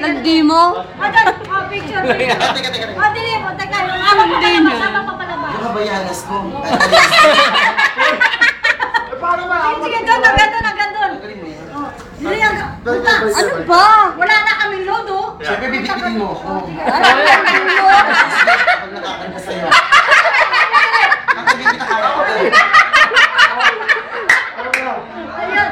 Hindi mo? Picture. Teka. Dili mo, teka. Sama pa palabas. Yung kabayanas ko. Paano ba? Sige, doon, nagandun. Dili ang... Ano ba? Wala na kaming lodo. Siyempre, bibigyan mo ako. Pag nakakanta sa'yo. Nakabibigyan kaya ko. Ayun.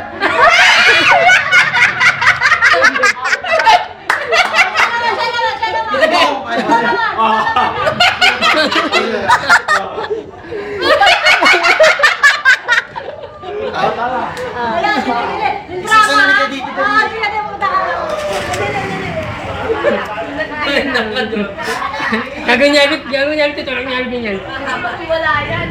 Kaganyalit ito, ganyan. Wala yan.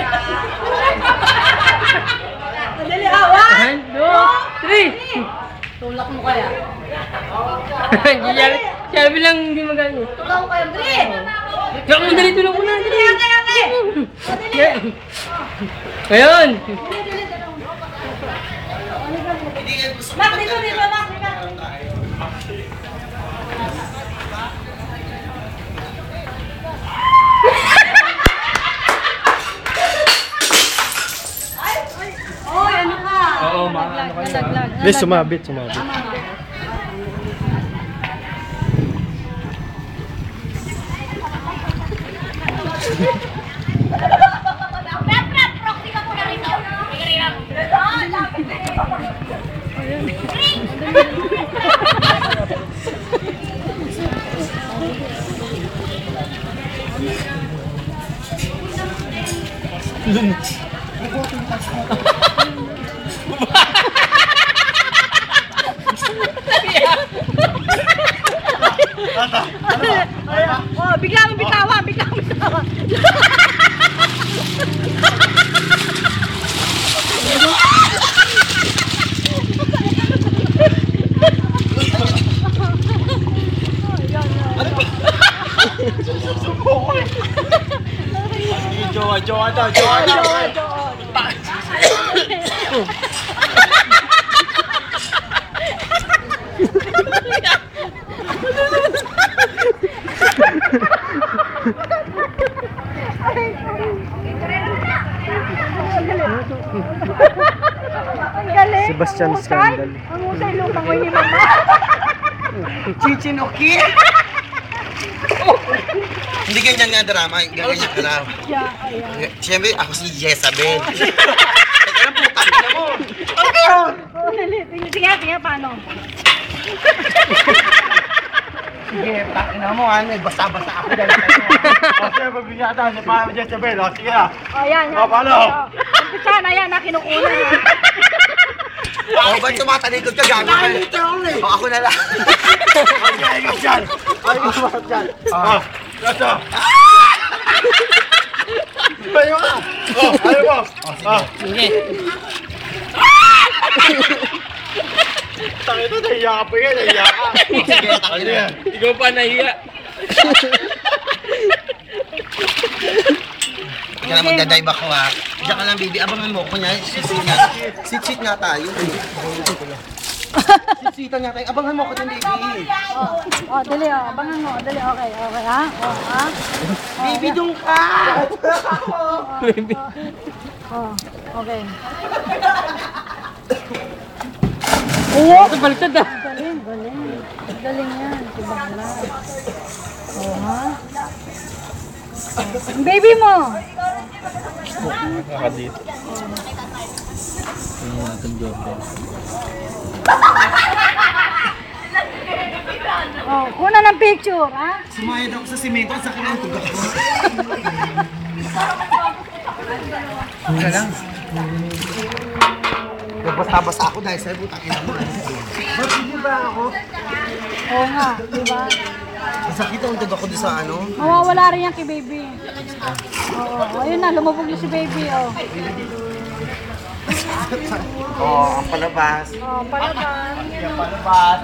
Madali, awan! 1, 2, 3! Tulak mo kaya. Ganyalit. Sabi lang hindi magano. Tulak mo kaya, Dri! Tulak mo, dali, tulak mo na. Kaya. Ayun! Mak, dito, Mak. Oy, ano ka? Oo, maano kayo. Hindi, sumabit. Oh, bigla mo bitawan. Jowa daw. Ang galing. Sebastian Scandal. Ang usay lumang ni Mama. Chichinoki! Hindi ganyan nga drama. Ganyan ka lang. Siyempre, ako si Jezabel. Teka lang, putang ina mo. Ano ba yun? Sige, paano? Sige, takina mo ha. Basta-basta ako dahil sa'yo. O, sige, magbigyan ka tayo. Paano mo dyan sa bel? O, sige na. Yan. O, paano? Umpisa na yan, kinukuna. O, ba't tumatalikod ka gago ka? O, ako na lang. Ayos dyan. O, gato. Ayaw ka. O, ayaw mo. O, Sige. Tangin ito, nahiya ka pa yan. Nahiya ka. Sige, takina. Ikaw pa nahiya. Kaya na magdadive ako ha. Diyan ka lang, baby. Abangan mo ko niya. Sit-sit nga tayo. Sit-sitan nga tayo. Abangan mo ko din, baby. Dali, abangan mo. Dali, okay, ha? Baby, doon ka! Okay. Oo, ito baliktad ah. Galing. Galing yan, si Bakla. Ha? Ang baby mo! Nakadito. Kuna ng picture, ha? Sumayad ako sa simento at sa kanyang tugak ko. Wala lang. Basta-basta ako dahil sa'yo, putang ina mo. Ba't hindi ba ako? Oo nga, di ba? Masakit ang tugak ko doon sa ano. Mawawala rin yan kay baby. Oo, ayun na, lumubog na si baby, Oo, ang palabas. Palaban. Ang palabas.